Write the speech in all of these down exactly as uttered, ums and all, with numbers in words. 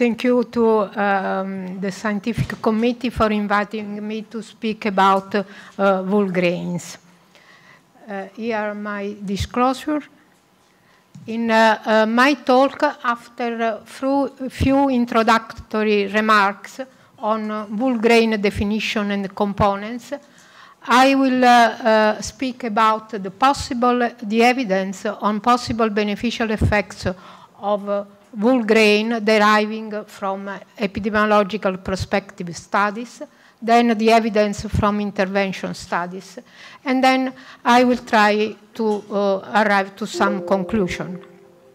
thank you to um, the scientific committee for inviting me to speak about uh, whole grains. Uh, here are my disclosure. In uh, uh, my talk, after a few introductory remarks on uh, whole grain definition and components, I will uh, uh, speak about the possible, the evidence on possible beneficial effects of uh, whole grain deriving from uh, epidemiological prospective studies, then the evidence from intervention studies, and then I will try to uh, arrive to some conclusion.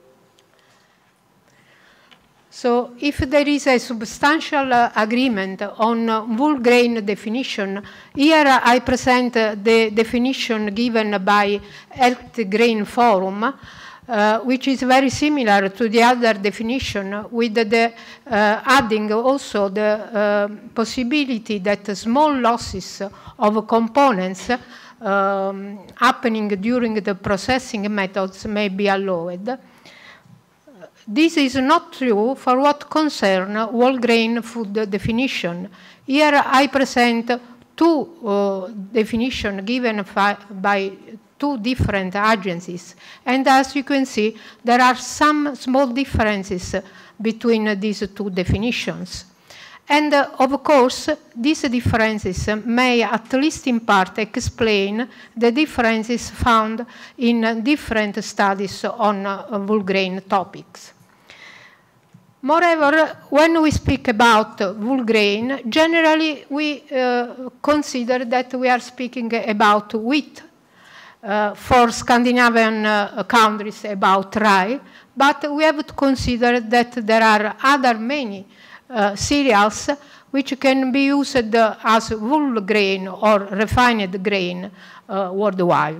So if there is a substantial uh, agreement on uh, whole grain definition, here uh, I present uh, the definition given by Health Grain Forum, uh, which is very similar to the other definition, with the uh, adding also the uh, possibility that small losses of components um, happening during the processing methods may be allowed. This is not true for what concerns whole grain food definition. Here I present two uh, definitions given by two different agencies. And as you can see, there are some small differences between these two definitions. And uh, of course, these differences may, at least in part, explain the differences found in different studies on uh, whole grain topics. Moreover, when we speak about whole grain, generally we uh, consider that we are speaking about wheat, uh, for Scandinavian uh, countries about rye, but we have to consider that there are other many uh, cereals which can be used uh, as whole grain or refined grain uh, worldwide.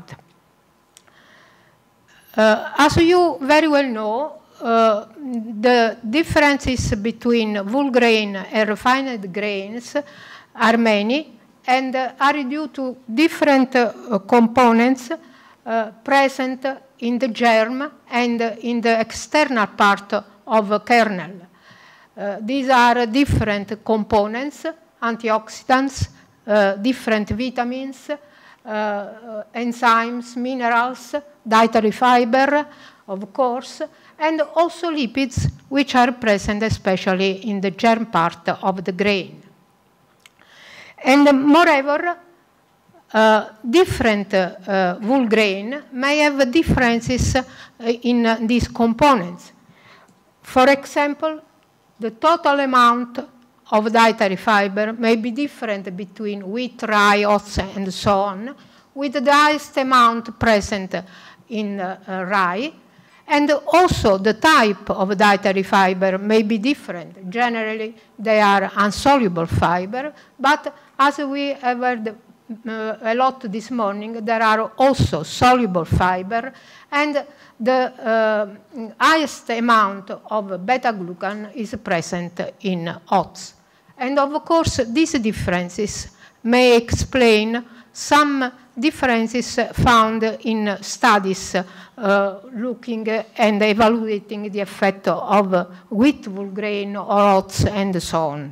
Uh, as you very well know, Uh, the differences between whole grain and refined grains are many and uh, are due to different uh, components uh, present in the germ and in the external part of a kernel. Uh, these are different components, antioxidants, uh, different vitamins, uh, enzymes, minerals, dietary fiber, of course, and also lipids, which are present especially in the germ part of the grain. And moreover, uh, different uh, whole grain may have differences uh, in uh, these components. For example, the total amount of dietary fiber may be different between wheat, rye, oats, and so on, with the highest amount present in uh, uh, rye. And also the type of dietary fiber may be different. Generally, they are insoluble fiber, but as we have heard uh, a lot this morning, there are also soluble fiber, and the uh, highest amount of beta-glucan is present in oats. And of course, these differences may explain some differences found in studies uh, looking and evaluating the effect of wheat, whole grain, or oats, and so on.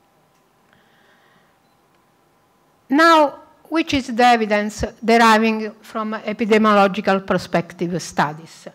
Now, which is the evidence deriving from epidemiological prospective studies?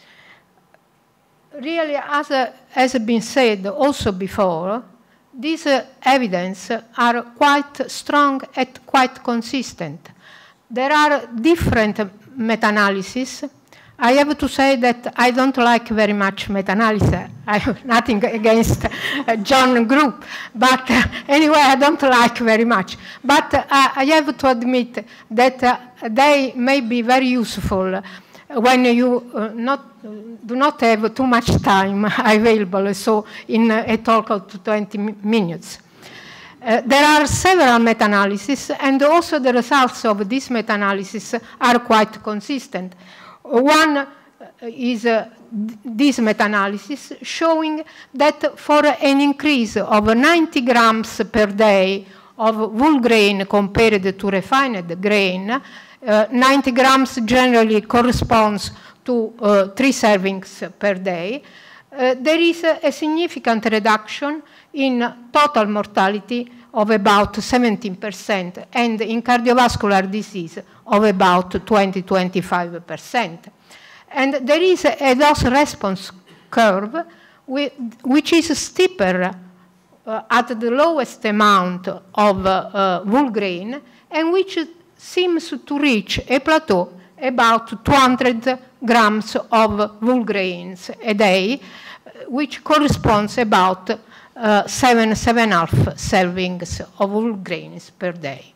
Really, as uh, has been said also before, these uh, evidence are quite strong and quite consistent. There are different meta-analyses. I have to say that I don't like very much meta-analysis. I have nothing against uh, John Group, but uh, anyway, I don't like very much. But uh, I have to admit that uh, they may be very useful when you uh, not, uh, do not have too much time available, so in uh, a talk of twenty minutes. Uh, there are several meta-analyses, and also the results of this meta-analysis are quite consistent. One uh, is uh, this meta-analysis showing that for an increase of ninety grams per day of whole grain compared to refined grain, uh, ninety grams generally corresponds to uh, three servings per day. uh, there is a, a significant reduction in total mortality of about seventeen percent and in cardiovascular disease of about twenty to twenty-five percent. And there is a, a dose response curve with, which is steeper uh, at the lowest amount of uh, uh, Vulgrain, and which seems to reach a plateau about two hundred grams of Vulgrains a day, which corresponds about uh, seven, seven and a half servings of Vulgrains per day.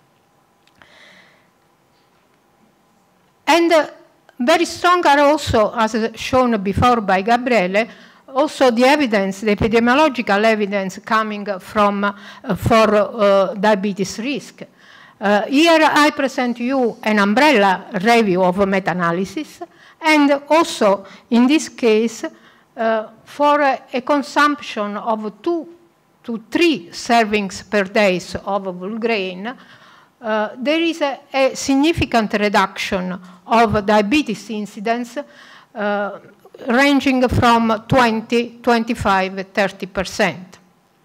And uh, very strong are also, as shown before by Gabriele, also the evidence, the epidemiological evidence coming from uh, for uh, diabetes risk. Uh, here I present you an umbrella review of meta-analysis, and also in this case, uh, for a, a consumption of two to three servings per day of Vulgrain, uh, there is a, a significant reduction of diabetes incidence uh, ranging from twenty, twenty-five, thirty percent.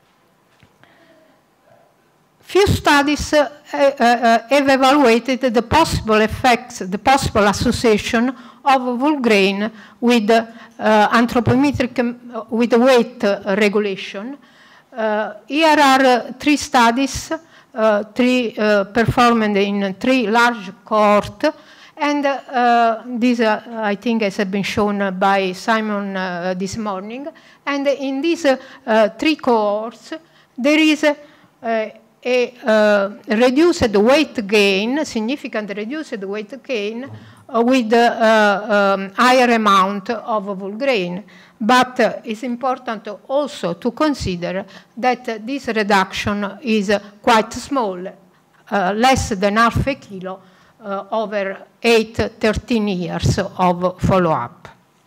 Few studies uh, uh, have evaluated the possible effects, the possible association of Vulgrain with uh, anthropometric, uh, with weight uh, regulation. Uh, here are uh, three studies, uh, three uh, performed in three large cohorts, and uh, this, uh, I think, has been shown by Simon uh, this morning. And in these uh, uh, three cohorts, there is a, a a uh, reduced weight gain, significant reduced weight gain uh, with a uh, um, higher amount of Vulgrain. But uh, it's important also to consider that uh, this reduction is uh, quite small, uh, less than half a kilo uh, over eight, thirteen years of follow-up.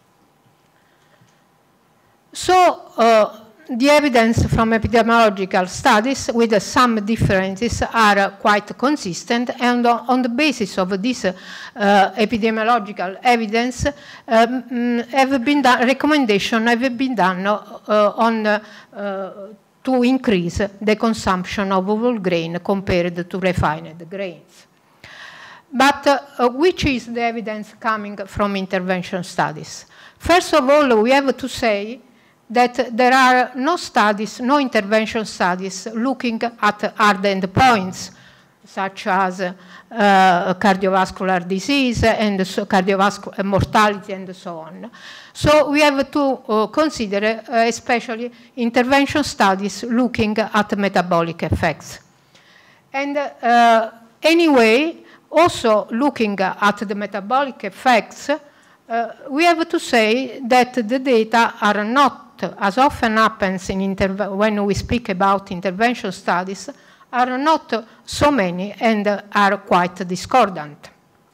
So, uh, the evidence from epidemiological studies with uh, some differences are uh, quite consistent, and uh, on the basis of this uh, epidemiological evidence, um, have been done, recommendation have been done uh, on uh, uh, to increase the consumption of Vulgrain compared to refined grains. But uh, which is the evidence coming from intervention studies? First of all, we have to say that there are no studies, no intervention studies looking at hard endpoints, such as uh, cardiovascular disease and so cardiovascular mortality and so on. So we have to uh, consider uh, especially intervention studies looking at metabolic effects. And uh, anyway, also looking at the metabolic effects, uh, we have to say that the data are not, as often happens in when we speak about intervention studies, are not so many and are quite discordant.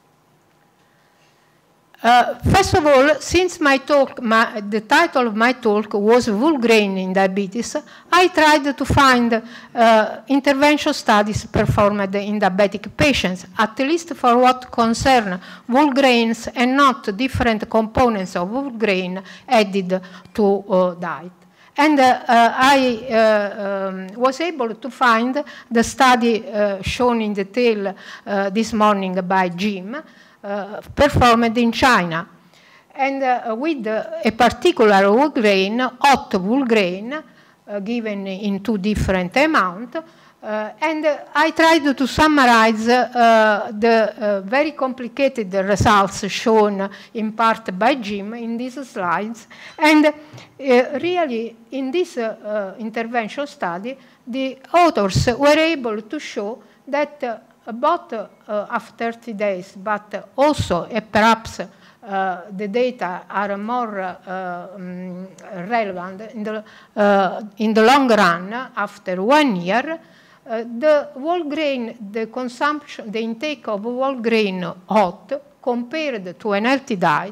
Uh, first of all, since my talk, my, the title of my talk was Vulgrain in Diabetes, I tried to find uh, intervention studies performed in diabetic patients, at least for what concern Vulgrains and not different components of Vulgrain added to uh, diet. And uh, uh, I uh, um, was able to find the study uh, shown in detail uh, this morning by Jim, Uh, performed in China, and uh, with uh, a particular Vulgrain, hot Vulgrain, uh, given in two different amounts, uh, and uh, I tried to summarize uh, the uh, very complicated results shown in part by Jim in these slides, and uh, really in this uh, uh, intervention study, the authors were able to show that uh, about uh, after thirty days, but also uh, perhaps uh, the data are more uh, um, relevant in the, uh, in the long run after one year. Uh, the whole grain, the consumption, the intake of whole grain hot compared to an healthy diet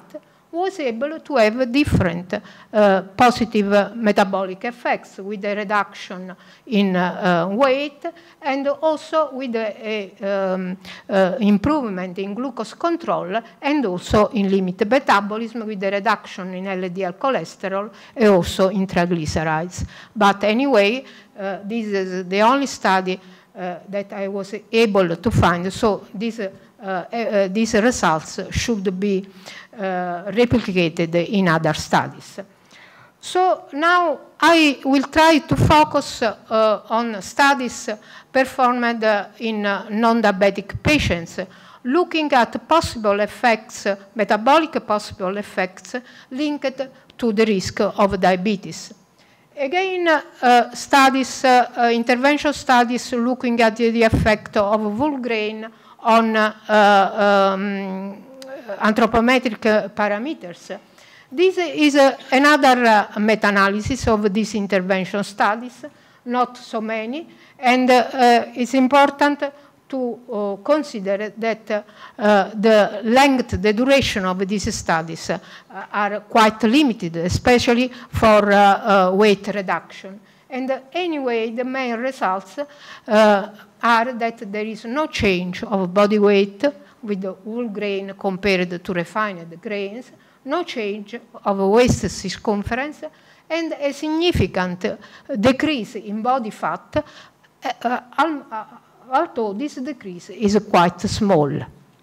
was able to have different uh, positive metabolic effects with a reduction in uh, uh, weight and also with a, a um, uh, improvement in glucose control and also in limited metabolism with a reduction in L D L cholesterol and also in triglycerides. But anyway, uh, this is the only study uh, that I was able to find. So this, uh, uh, these results should be Uh, replicated in other studies. So now I will try to focus uh, on studies performed uh, in uh, non-diabetic patients, looking at possible effects, uh, metabolic possible effects linked to the risk of diabetes. Again, uh, studies, uh, uh, intervention studies looking at the effect of whole grain on uh, um, anthropometric parameters. This is uh, another uh, meta-analysis of these intervention studies, not so many, and uh, uh, it's important to uh, consider that uh, the length, the duration of these studies uh, are quite limited, especially for uh, uh, weight reduction. And uh, anyway, the main results uh, are that there is no change of body weight with the whole grain compared to refined grains, no change of waist circumference, and a significant decrease in body fat, uh, uh, although this decrease is quite small.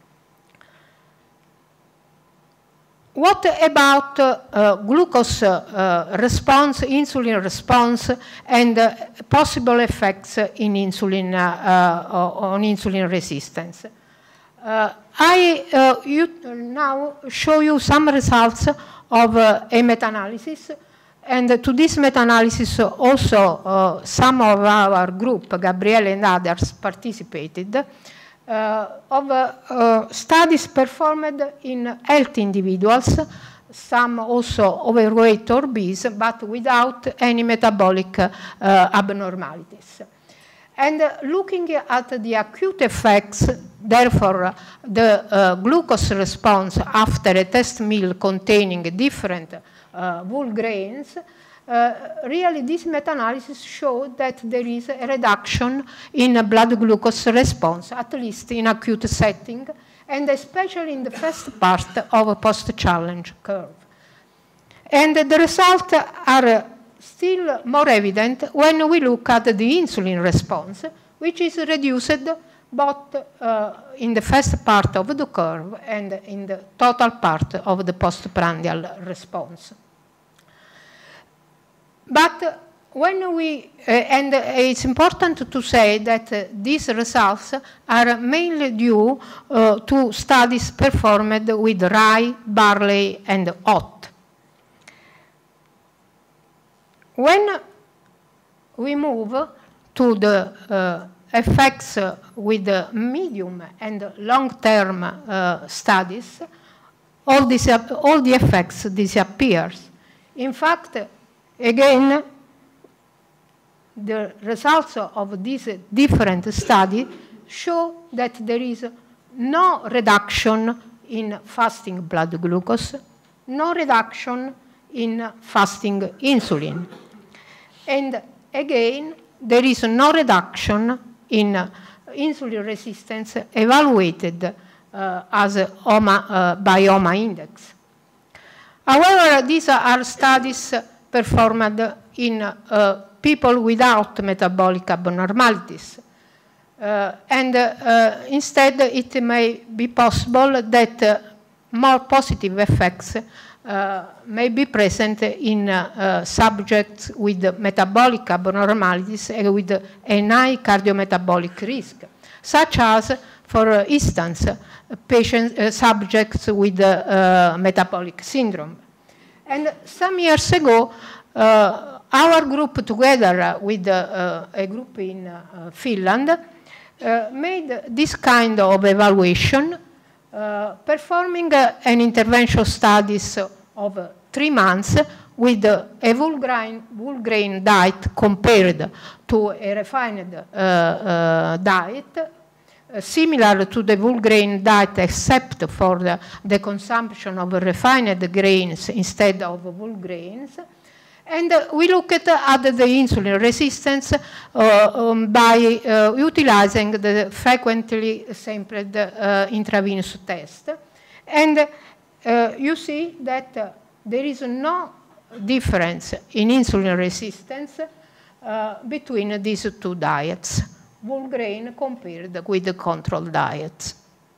What about uh, uh, glucose uh, response, insulin response, and uh, possible effects in insulin, uh, uh, on insulin resistance? Uh, I uh, you now show you some results of uh, a meta-analysis, and to this meta-analysis also uh, some of our group, Gabriele and others, participated, uh, of uh, uh, studies performed in healthy individuals, some also overweight or obese, but without any metabolic uh, abnormalities. And uh, looking at the acute effects, therefore, uh, the uh, glucose response after a test meal containing different uh, whole grains, uh, really this meta-analysis showed that there is a reduction in uh, blood glucose response, at least in acute setting, and especially in the first part of a post-challenge curve. And uh, the results are uh, still more evident when we look at the insulin response, which is reduced both uh, in the first part of the curve and in the total part of the postprandial response. But when we, uh, and it's important to say that uh, these results are mainly due uh, to studies performed with rye, barley, and oat. When we move to the uh, effects uh, with the medium and long-term uh, studies, all, this, all the effects disappear. In fact, again, the results of these different studies show that there is no reduction in fasting blood glucose, no reduction in fasting insulin. And again, there is no reduction in uh, insulin resistance evaluated uh, as a OMA, uh, by OMA index. However, these are studies performed in uh, people without metabolic abnormalities. Uh, and uh, instead, it may be possible that uh, more positive effects Uh, may be present in uh, uh, subjects with metabolic abnormalities and with a high cardiometabolic risk, such as, for instance, patient, uh, subjects with uh, uh, metabolic syndrome. And some years ago, uh, our group, together with uh, a group in uh, Finland, uh, made this kind of evaluation, uh, performing uh, an intervention studies of uh, three months with uh, a whole grain, whole grain diet compared to a refined uh, uh, diet, uh, similar to the whole grain diet except for the, the consumption of refined grains instead of whole grains. And uh, we look at, uh, at the insulin resistance uh, um, by uh, utilizing the frequently sampled uh, intravenous test. And uh, you see that uh, there is no difference in insulin resistance uh, between these two diets, whole grain compared with the control diets.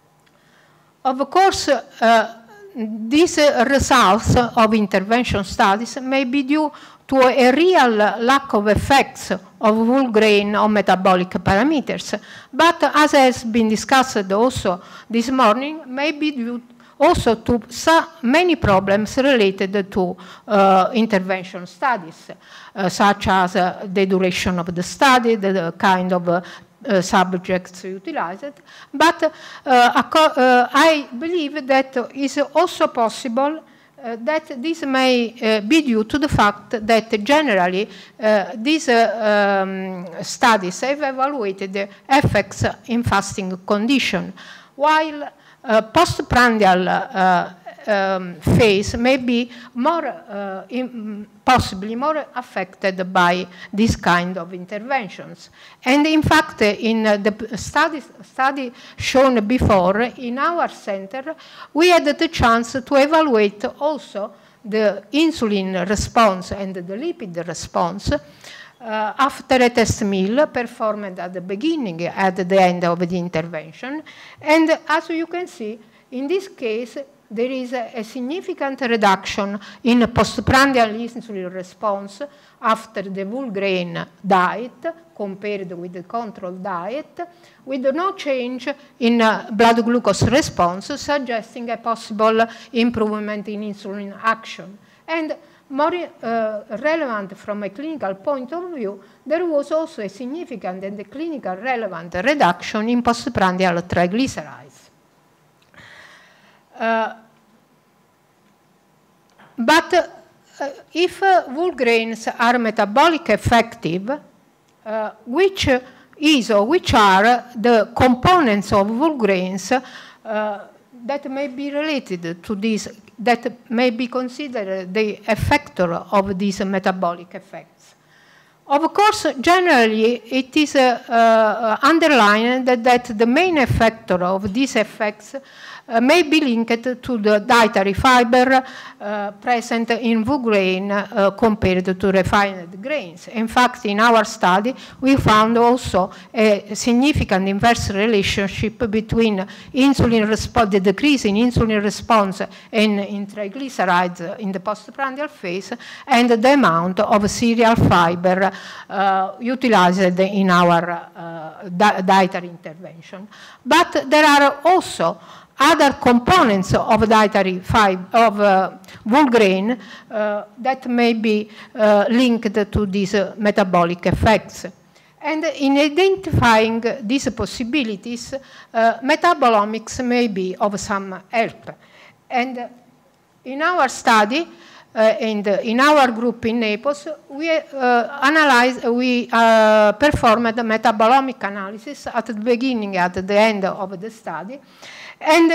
Of course, uh, these uh, results of intervention studies may be due to a real lack of effects of whole grain on metabolic parameters, but as has been discussed also this morning, may be due also to so many problems related to uh, intervention studies, uh, such as uh, the duration of the study, the, the kind of uh, uh, subjects utilized. But uh, uh, I believe that it's also possible uh, that this may uh, be due to the fact that generally uh, these uh, um, studies have evaluated the effects in fasting condition, while Uh, postprandial uh, um, phase may be more, uh, in, possibly more affected by this kind of interventions. And in fact, in uh, the study, study shown before, in our center, we had the chance to evaluate also the insulin response and the lipid response Uh, after a test meal performed at the beginning, at the end of the intervention. And as you can see, in this case, there is a, a significant reduction in postprandial insulin response after the whole grain diet compared with the control diet, with no change in uh, blood glucose response, suggesting a possible improvement in insulin action. And more uh, relevant from a clinical point of view, there was also a significant and a clinical relevant reduction in postprandial triglycerides. Uh, but uh, if uh, whole grains are metabolic effective, uh, which is or which are the components of whole grains uh, that may be related to this, that may be considered the effector of these metabolic effects. Of course, generally, it is uh, uh, underlined that, that the main effector of these effects uh, may be linked to the dietary fiber uh, present in whole grain uh, compared to refined grains. In fact, in our study, we found also a significant inverse relationship between insulin response, the decrease in insulin response and in triglycerides in the postprandial phase, and the amount of cereal fiber uh, utilized in our uh, di dietary intervention. But there are also other components of dietary fiber, of uh, whole grain uh, that may be uh, linked to these uh, metabolic effects. And in identifying these possibilities, uh, metabolomics may be of some help. And in our study, uh, and in our group in Naples, we uh, analyzed, we uh, performed a metabolomic analysis at the beginning, at the end of the study. And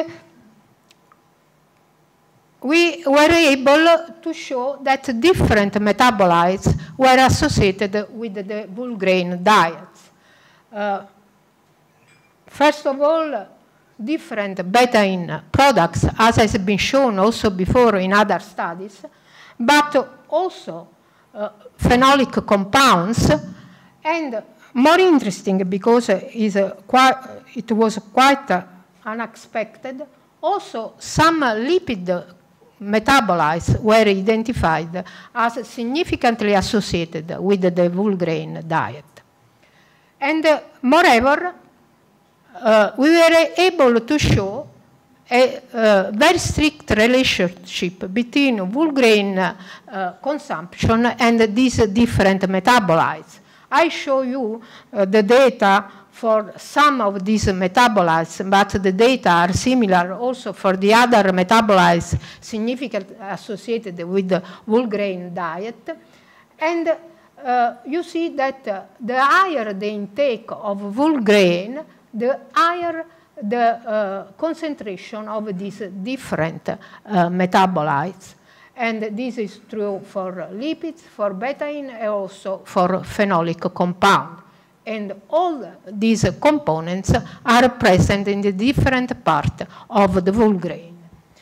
we were able to show that different metabolites were associated with the whole grain diets. Uh, first of all, different beta-in products, as has been shown also before in other studies, but also uh, phenolic compounds, and more interesting because it's, uh, quite, it was quite uh, unexpected, also some lipid metabolites were identified as significantly associated with the whole grain diet. And uh, moreover, uh, we were able to show a uh, very strict relationship between whole grain uh, consumption and these different metabolites. I show you uh, the data for some of these metabolites, but the data are similar also for the other metabolites significantly associated with the whole grain diet. And uh, you see that uh, the higher the intake of whole grain, the higher the uh, concentration of these different uh, metabolites. And this is true for lipids, for betaine, and also for phenolic compound. And all these components are present in the different part of the whole grain.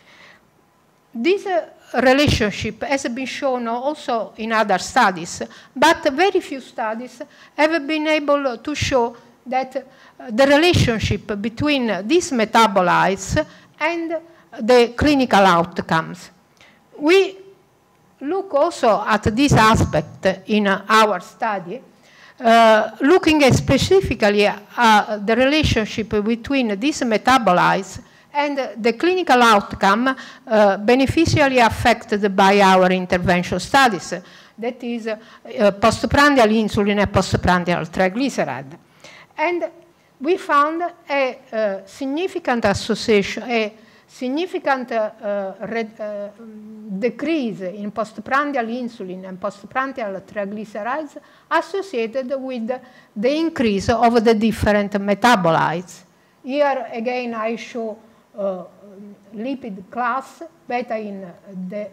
This uh, relationship has been shown also in other studies, but very few studies have been able to show that uh, the relationship between these metabolites and the clinical outcomes. We look also at this aspect in uh, our study, uh, looking at specifically at uh, the relationship between these metabolites and the clinical outcome uh, beneficially affected by our intervention studies, that is uh, uh, postprandial insulin and postprandial triglyceride. And we found a, a significant association, a significant uh, red, uh, decrease in postprandial insulin and postprandial triglycerides associated with the increase of the different metabolites. Here again I show uh, lipid class, betaine the,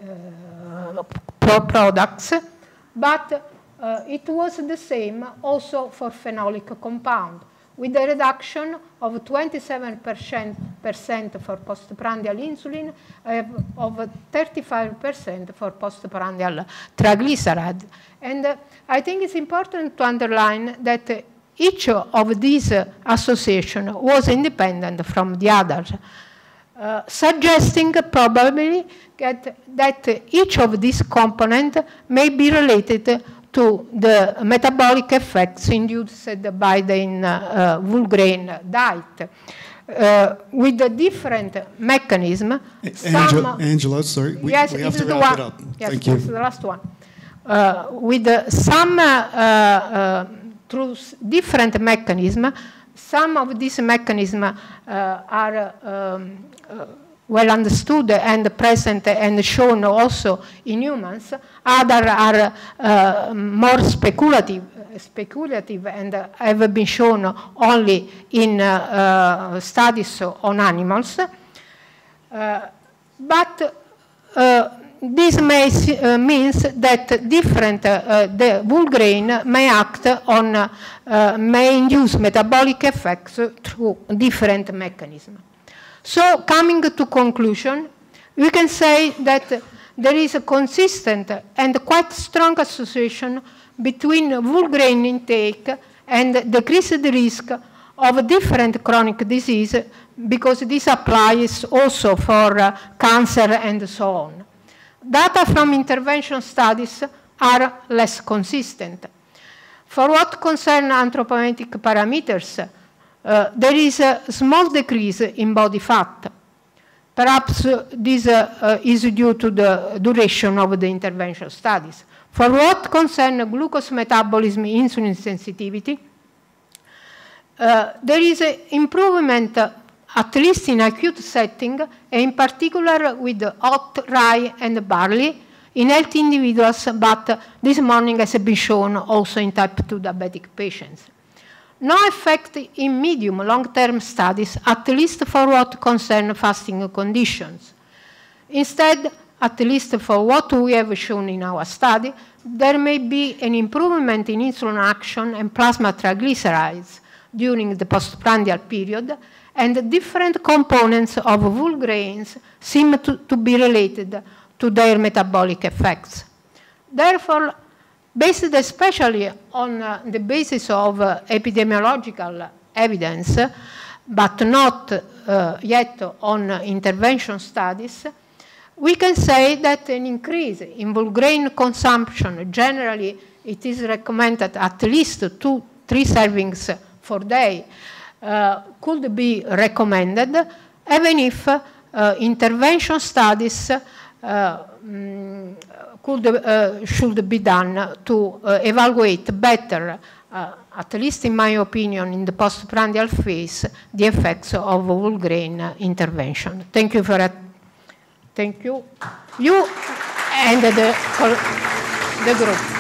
uh, products, but uh, it was the same also for phenolic compound, with a reduction of twenty-seven percent for postprandial insulin, uh, of thirty-five percent for postprandial triglyceride. And uh, I think it's important to underline that uh, each of these uh, associations was independent from the others, uh, suggesting probably that, that each of these components may be related to the metabolic effects induced by the uh, whole grain diet, uh, with a different mechanism. Angela, Angela sorry, we, yes, we have to wrap one. it up. Yes, Thank you. This is the last one. Uh, with uh, some, uh, uh, through different mechanisms, some of these mechanisms uh, are um, uh, well understood and present and shown also in humans. Others are uh, more speculative, speculative and have been shown only in uh, uh, studies on animals. Uh, but uh, this may, uh, means that different, uh, the whole grain may act on, uh, may induce metabolic effects through different mechanisms. So, coming to conclusion, we can say that there is a consistent and quite strong association between whole grain intake and decreased risk of different chronic disease, because this applies also for uh, cancer and so on. Data from intervention studies are less consistent. For what concerns anthropometric parameters, Uh, there is a small decrease in body fat. Perhaps uh, this uh, uh, is due to the duration of the intervention studies. For what concerns glucose metabolism, insulin sensitivity, uh, there is an improvement, uh, at least in acute setting, and in particular with hot rye and barley in healthy individuals, but uh, this morning has been shown also in type two diabetic patients. No effect in medium long-term studies, at least for what concerns fasting conditions. Instead, at least for what we have shown in our study, there may be an improvement in insulin action and plasma triglycerides during the postprandial period, and different components of whole grains seem to, to be related to their metabolic effects. Therefore, based especially on uh, the basis of uh, epidemiological evidence, but not uh, yet on uh, intervention studies, we can say that an increase in whole grain consumption, generally it is recommended at least two, three servings per day, uh, could be recommended, even if uh, intervention studies uh, mm, could, uh, should be done to uh, evaluate better, uh, at least in my opinion, in the postprandial phase, the effects of whole grain uh, intervention. Thank you for that. Thank you. You and the, the group.